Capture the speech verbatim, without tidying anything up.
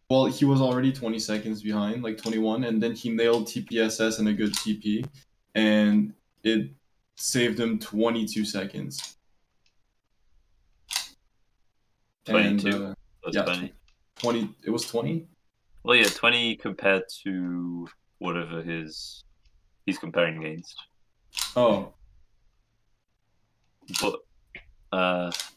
well, he was already twenty seconds behind, like twenty-one, and then he nailed T P S S and a good T P, and it saved him twenty-two seconds. twenty-two? And, uh, yeah, twenty? twenty. It was twenty? Well, yeah, twenty compared to whatever his he's comparing against. Oh. But, uh,